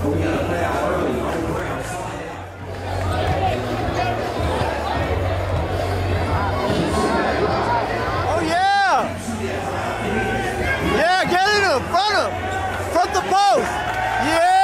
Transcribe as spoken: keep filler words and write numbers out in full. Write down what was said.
Oh yeah! Yeah, get in him, front him, front the post. Yeah.